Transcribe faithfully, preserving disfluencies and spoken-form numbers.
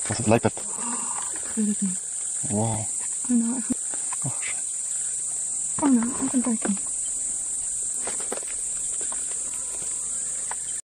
Was ist Leibert? Really big. Wow. I know. Ach, schön. Oh no, I haven't broken.